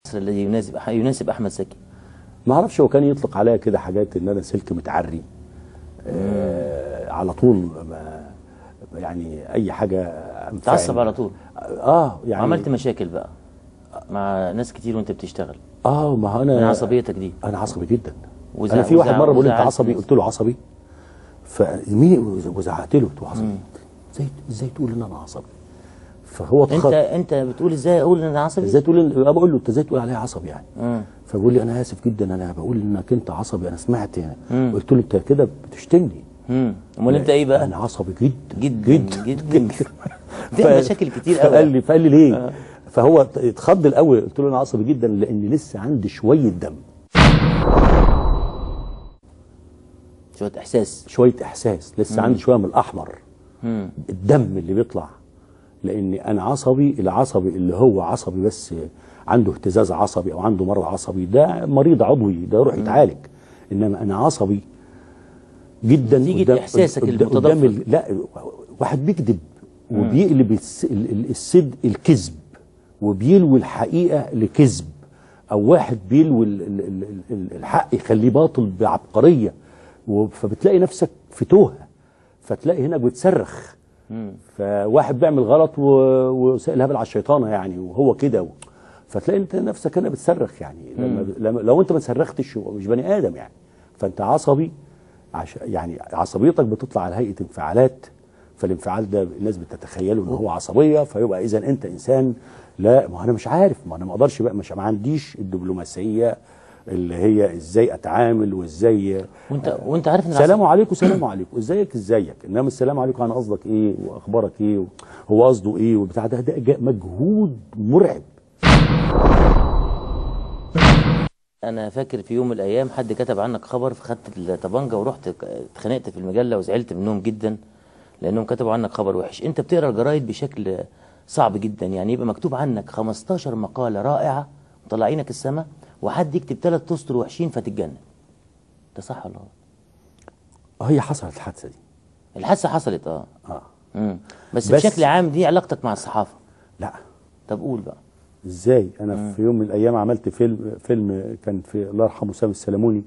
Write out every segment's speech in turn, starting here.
الذي يناسب احمد زكي؟ ما اعرفش، هو كان يطلق عليا كده حاجات ان انا سلك متعري على طول، يعني اي حاجه تعصب على طول. يعني عملت مشاكل بقى مع ناس كتير وانت بتشتغل؟ ما هو انا من عصبيتك دي. انا عصبي جدا. انا في واحد مره بيقول لي انت عصبي، قلت له عصبي، فمين وزعقت له قلت له عصبي. ازاي تقول ان انا عصبي؟ فهو انت بتقول ازاي اقول ان انا عصبي؟ ازاي تقول بقول له انت ازاي تقول عليا عصبي يعني؟ فبيقول لي انا اسف جدا، انا بقول انك انت عصبي، انا سمعت يعني. قلت له انت كده بتشتمني. امال انت ايه بقى؟ انا عصبي جدا جدا جدا في مشاكل كتير قوي. فقال لي ليه؟ فهو اتخض الاول، قلت له انا عصبي جدا لان لسه عندي شويه دم، شويه احساس لسه عندي شويه من الاحمر، الدم اللي بيطلع. لان انا عصبي، العصبي اللي هو عصبي بس عنده اهتزاز عصبي او عنده مرض عصبي ده مريض عضوي، ده يروح يتعالج. انما انا عصبي جدا نتيجه احساسك المتضخم. لا، واحد بيكذب وبيقلب الصدق الكذب وبيلوي الحقيقه لكذب، او واحد بيلوي الحق يخليه باطل بعبقريه، فبتلاقي نفسك في توهه، فتلاقي هنا بتصرخ. فواحد بيعمل غلط وسائل هبل على الشيطانه يعني، وهو كده فتلاقي انت نفسك هنا بتصرخ يعني. لو انت ما صرختش مش بني ادم يعني. فانت عصبي يعني عصبيتك بتطلع على هيئه انفعالات، فالانفعال ده الناس بتتخيله ان هو عصبيه، فيبقى اذا انت انسان. لا، ما انا مش عارف، ما انا ما اقدرش بقى، مش ما عنديش الدبلوماسيه اللي هي ازاي اتعامل وازاي. وانت عارف ان سلام عليكم سلام عليكم، ازيك، انما السلام عليكم انا قصدك ايه واخبارك ايه، هو قصده ايه وبتاع ده مجهود مرعب. انا فاكر في يوم من الايام حد كتب عنك خبر، فخدت الطبنجه ورحت اتخانقت في المجله وزعلت منهم جدا لانهم كتبوا عنك خبر وحش. انت بتقرا الجرايد بشكل صعب جدا، يعني يبقى مكتوب عنك 15 مقاله رائعه مطلعينك السما، وحد يكتب 3 اسطر وحشين فتتجنن. ده صح ولا غلط؟ هي حصلت الحادثه دي. الحادثه حصلت بس بشكل عام دي علاقتك مع الصحافه؟ لا. طب قول بقى ازاي. انا في يوم من الايام عملت فيلم كان في الله يرحمه سامي السلموني،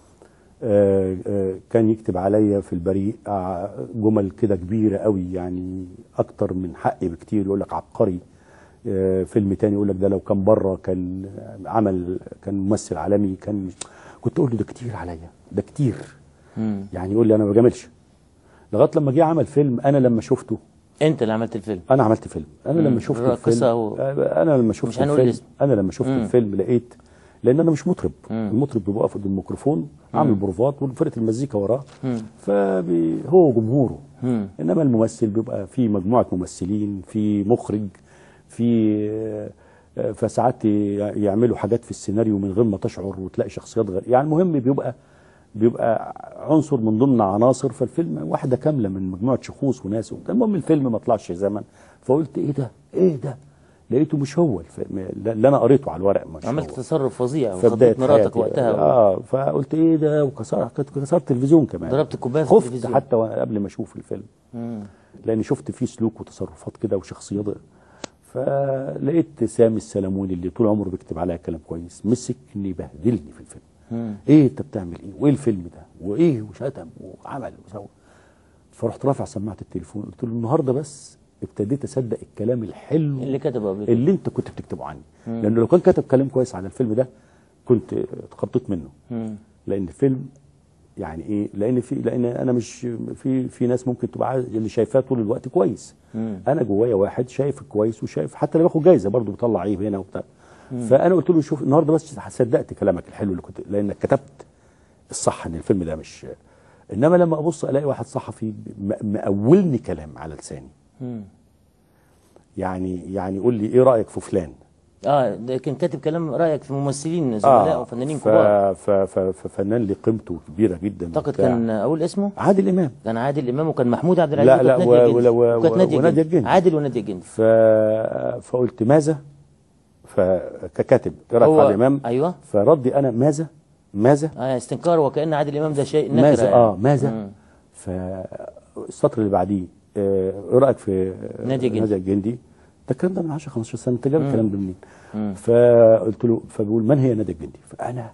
كان يكتب عليا في البريء جمل كده كبيره قوي، يعني اكتر من حقي بكتير. يقول لك عبقري. فيلم تاني يقول لك ده لو كان بره كان كان ممثل عالمي. كنت اقول له ده كتير عليا، ده كتير. يعني يقول لي انا ما بجاملش. لغايه لما جه عمل فيلم، انا لما شفته. انت اللي عملت الفيلم؟ انا عملت فيلم. انا لما شفت الفيلم، انا لما شفت الفيلم لقيت، لان انا مش مطرب. المطرب بيبقى واقف قدام الميكروفون عامل بروفات وفرقه المزيكا وراه، فهو جمهوره. انما الممثل بيبقى في مجموعه ممثلين، في مخرج، في فساعات يعملوا حاجات في السيناريو من غير ما تشعر وتلاقي شخصيات غير، يعني المهم بيبقى عنصر من ضمن عناصر. فالفيلم واحده كامله من مجموعه شخوص وناس. المهم الفيلم ما طلعش زمن، فقلت ايه ده لقيته مش هو اللي انا قريته على الورق. مش عملت هو. تصرف فظيع وخضت مراتك وقتها فقلت ايه ده، وكسرت التلفزيون كمان، ضربت الكوبايه في خفت التلفزيون حتى قبل ما اشوف الفيلم. لان شفت فيه سلوك وتصرفات كده وشخصيات. فلقيت سامي السلموني اللي طول عمره بيكتب عليا كلام كويس مسكني بهدلني في الفيلم. ايه انت بتعمل ايه، وايه الفيلم ده، وايه، وشتم وعمل وسوى. فرحت رافع سماعه التليفون، قلت له النهارده بس ابتديت اصدق الكلام الحلو اللي كتبه قبل كده، اللي انت كنت بتكتبه عني. لانه لو كان كتب كلام كويس على الفيلم ده كنت اتخطيت منه. لان الفيلم يعني ايه، لان انا مش في ناس ممكن تبقى اللي شايفاه طول الوقت كويس. انا جوايا واحد شايف كويس، وشايف حتى اللي باخد جايزه برضه بيطلع عيب هنا وبتاع. فانا قلت له شوف النهارده بس صدقت كلامك الحلو اللي كنت، لانك كتبت الصح ان الفيلم ده مش. انما لما ابص الاقي واحد صحفي مقولني كلام على لساني. يعني يقول لي ايه رايك في فلان. ده كان كاتب كلام رايك في ممثلين زملاء وفنانين كبار. ففنان ليه قيمته كبيره جدا. اعتقد كان اقول اسمه عادل امام. كان عادل امام، وكان محمود عبد العزيز. لا ونادية الجندي. عادل ونادية الجندي. فقلت ماذا، فككاتب ايه رايك في عادل امام. ايوه. فردي انا ماذا استنكار، وكأن عادل امام ده شيء نكره. ماذا يعني. ماذا. فالسطر اللي بعديه ايه رايك في نادية الجندي. ده الكلام ده من 10 15 سنه، انت جايب الكلام ده منين؟ فقلت له، فبيقول من هي نادية الجندي؟ فانا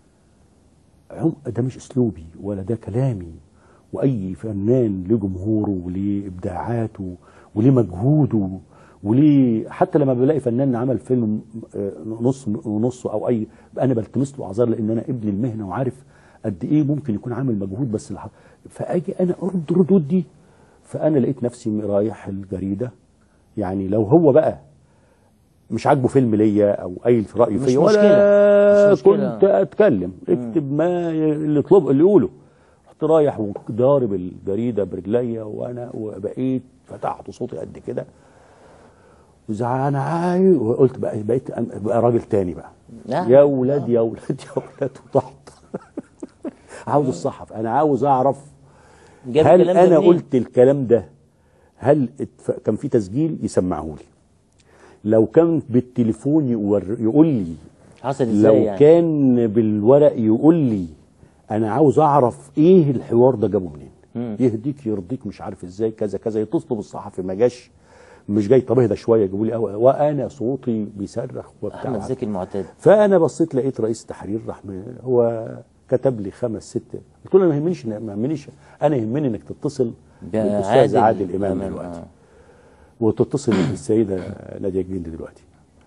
ده مش اسلوبي ولا ده كلامي، واي فنان له جمهوره وليه ابداعاته وليه مجهوده وليه، حتى لما بلاقي فنان عمل فيلم نص ونص او اي، انا بلتمس له اعذار لان انا ابن المهنه وعارف قد ايه ممكن يكون عامل مجهود، بس فاجي انا ارد ردود دي. فانا لقيت نفسي رايح الجريده، يعني لو هو بقى مش عاجبه فيلم ليا او اي راي فيا ولا مش مشكلة. كنت اتكلم، اكتب ما اللي يطلبه اللي يقوله. رحت رايح وضارب الجريده برجليا، وانا وبقيت فتحت صوتي قد كده وزعلان عايز، وقلت بقيت بقى راجل تاني بقى. يا ولاد يا ولاد يا ولاد، وطحت. عاوز الصحف، انا عاوز اعرف هل انا قلت الكلام ده، هل كان في تسجيل يسمعه لي، لو كان بالتليفون يقول لي حصل ازاي، لو يعني كان بالورق يقول لي. انا عاوز اعرف ايه الحوار ده جابه منين. يهديك يرضيك مش عارف ازاي كذا كذا، يتصلوا بالصحفي ما جاش، مش جاي، طب اهدى شويه جابوا لي وانا صوتي بيصرخ وبتاع. احمد زكي المعتاد. فانا بصيت لقيت رئيس التحرير راح هو كتب لي 5 6، قلت له ما يهمنيش انا يهمني انك تتصل بالاستاذ عادل امام دلوقتي وتتصل بالسيده نادية الجندي دلوقتي.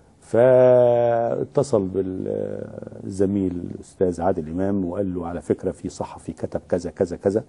فاتصل بالزميل الاستاذ عادل امام وقال له على فكره في صحفي كتب كذا كذا كذا.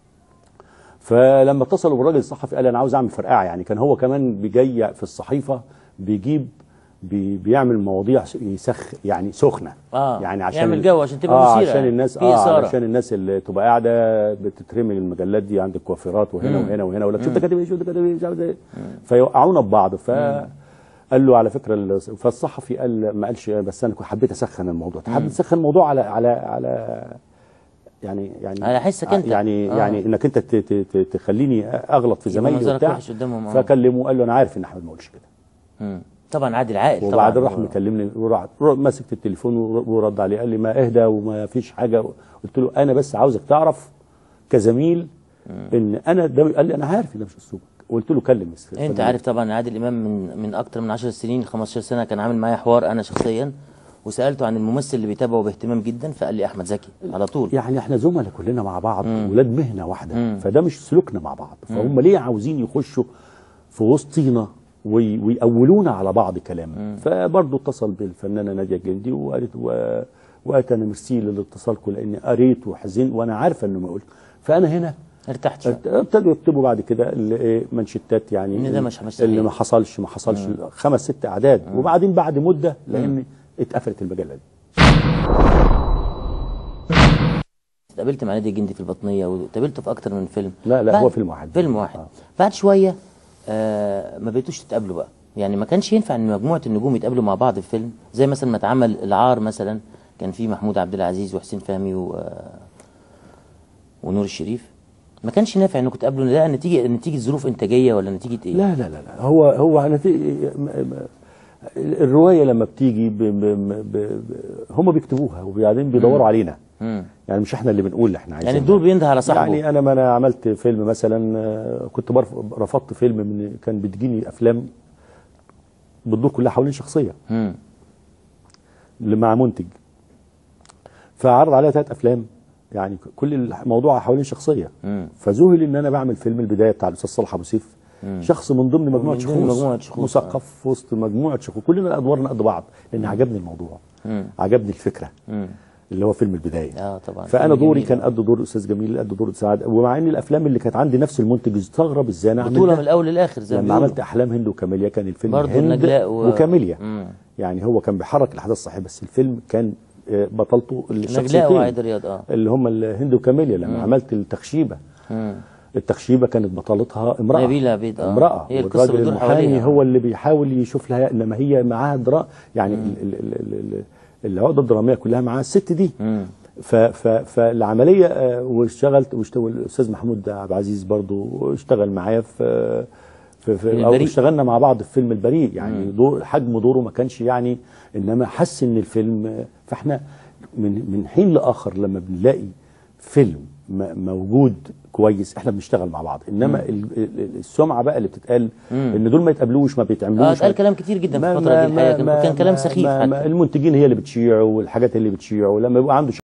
فلما اتصلوا بالراجل الصحفي قال انا عاوز اعمل فرقعه، يعني كان هو كمان بيجي في الصحيفه بيجيب بيعمل مواضيع يعني سخنه، يعني عشان يعمل جو عشان تبقى مثيره، عشان الناس علشان الناس اللي تبقى قاعده بتترمي المجلات دي عند الكوافيرات وهنا وهنا وهنا، ولا شوف ده كاتب ايه شوف ده كاتب ايه مش عارف ايه، فيوقعونا ببعض. فقال له على فكره، فالصحفي قال ما قالش، بس انا حبيت اسخن الموضوع، حبيت اسخن الموضوع على يعني على حسك انت، يعني انك انت تخليني اغلط في زمايلي وبتاع. فكلمه قال له انا عارف ان احمد ما قالش كده. طبعا عادل عاقل طبعا. وبعدين راح مكلمني وراح ماسك التليفون ورد عليه قال لي ما اهدى وما فيش حاجه. قلت له انا بس عاوزك تعرف كزميل ان انا ده، قال لي انا عارف ان ده مش اسلوبك. قلت له كلم انت عارف طبعا عادل امام من اكتر من 10 سنين 15 سنه كان عامل معايا حوار انا شخصيا، وسالته عن الممثل اللي بيتابعه باهتمام جدا، فقال لي احمد زكي على طول. يعني احنا زملاء كلنا مع بعض، ولاد مهنه واحده، فده مش سلوكنا مع بعض. فهم ليه عاوزين يخشوا في وسطينا ويأولونا على بعض كلام؟ فبرضه اتصل بالفنانه نادية الجندي وقالت انا ميرسي لاتصالكم لاني قريت وحزنت وانا عارفه انه ما قلت. فانا هنا ارتحت شويه. ابتدوا يكتبوا بعد كده منشتات، يعني ان ده مش اللي ما حصلش 5 6 اعداد. وبعدين بعد مده لان اتقفلت المجله دي. اتقابلت مع نادية الجندي في البطنيه واتقابلته في اكتر من فيلم. لا هو فيلم واحد. فيلم واحد. بعد شويه ما بقيتوش تتقابلوا بقى، يعني ما كانش ينفع ان مجموعه النجوم يتقابلوا مع بعض في فيلم، زي مثلا ما اتعمل العار مثلا، كان في محمود عبد العزيز وحسين فهمي ونور الشريف. ما كانش نافع انكم تقابلوا، لا نتيجه ظروف انتاجيه ولا نتيجه ايه؟ لا هو الروايه لما بتيجي هم بيكتبوها وبعدين بيدوروا علينا. يعني مش احنا اللي بنقول احنا عايزين، يعني الدور بينده على صاحبه. يعني انا عملت فيلم مثلا، كنت رفضت فيلم كان بتجيني افلام بتدور كلها حوالين شخصيه اللي مع منتج، فعرض عليها 3 افلام يعني كل الموضوع حوالين شخصيه. فذهل ان انا بعمل فيلم البدايه بتاع الاستاذ صالح ابو سيف، شخص من ضمن مجموعه شخوص مثقف في وسط مجموعه شخوص، كلنا ادوارنا قد بعض لان عجبني الموضوع، عجبني الفكره اللي هو فيلم البدايه. طبعا. فانا دوري كان قد دور الاستاذ جميل، قد دور سعاد، ومع ان الافلام اللي كانت عندي نفس المنتج استغرب ازاي انا بطوله من الاول للاخر زي لما عملت احلام هند وكاميليا. كان الفيلم برضه نجلاء وكاميليا. يعني هو كان بيحرك الاحداث صحيح، بس الفيلم كان بطلته نجلاء وعايد رياض اللي هم الهند وكاميليا. لما عملت التخشيبه، التخشيبه كانت بطلتها امراه، نبيله عبيد. امراه، والراجل المحامي هو اللي بيحاول يشوف لها، انما هي معاها يعني العقده الدراميه كلها معاها الست دي. فالعمليه واشتغلت والاستاذ محمود عبد العزيز برضو اشتغل معايا في او اشتغلنا مع بعض في فيلم البريء. يعني حجم دوره ما كانش يعني، انما حس ان الفيلم. فاحنا من حين لاخر لما بنلاقي فيلم موجود كويس احنا بنشتغل مع بعض، انما السمعه بقى اللي بتتقال ان دول ما يتقابلوش ما بيتعملوش. اتقال كلام كتير جدا في الفتره دي الحقيقه، كان كلام سخيف حتى. المنتجين هي اللي بتشيع والحاجات اللي بتشيع، ولما يبقى عنده